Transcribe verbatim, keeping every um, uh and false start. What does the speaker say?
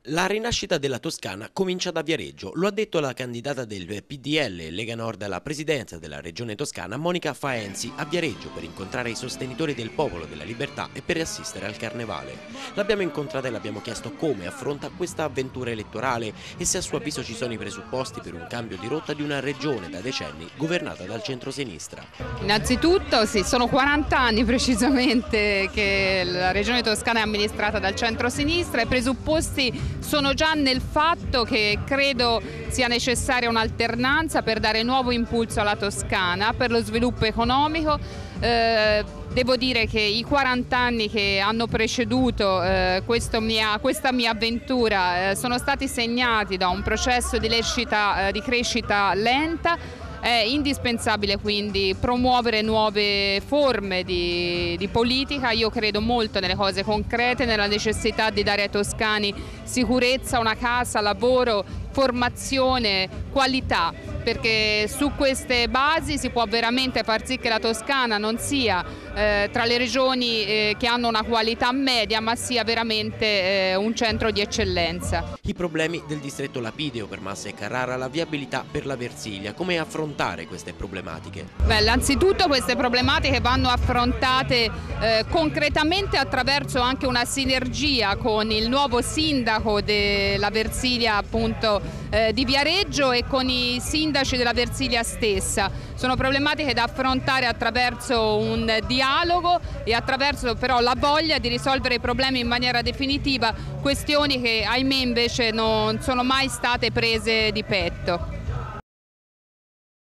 La rinascita della Toscana comincia da Viareggio, lo ha detto la candidata del P D L e Lega Nord alla presidenza della regione toscana Monica Faenzi a Viareggio per incontrare i sostenitori del Popolo della Libertà e per assistere al Carnevale. L'abbiamo incontrata e le abbiamo chiesto come affronta questa avventura elettorale e se a suo avviso ci sono i presupposti per un cambio di rotta di una regione da decenni governata dal centrosinistra. Innanzitutto sì, sono quaranta anni precisamente che la regione toscana è amministrata dal centrosinistra e i presupposti sono già nel fatto che credo sia necessaria un'alternanza per dare nuovo impulso alla Toscana, per lo sviluppo economico. Eh, devo dire che i quaranta anni che hanno preceduto eh, mia, questa mia avventura eh, sono stati segnati da un processo di, lecita, eh, di crescita lenta. È indispensabile quindi promuovere nuove forme di, di politica. Io credo molto nelle cose concrete, nella necessità di dare ai toscani sicurezza, una casa, lavoro, formazione, qualità, perché su queste basi si può veramente far sì che la Toscana non sia eh, tra le regioni eh, che hanno una qualità media, ma sia veramente eh, un centro di eccellenza. I problemi del distretto Lapideo per Massa e Carrara, la viabilità per la Versilia, come affrontare queste problematiche? Beh, innanzitutto queste problematiche vanno affrontate eh, concretamente attraverso anche una sinergia con il nuovo sindaco della Versilia, appunto eh, di Viareggio, e con i sindaci della Versilia stessa. Sono problematiche da affrontare attraverso un dialogo e attraverso però la voglia di risolvere i problemi in maniera definitiva, questioni che ahimè invece non sono mai state prese di petto.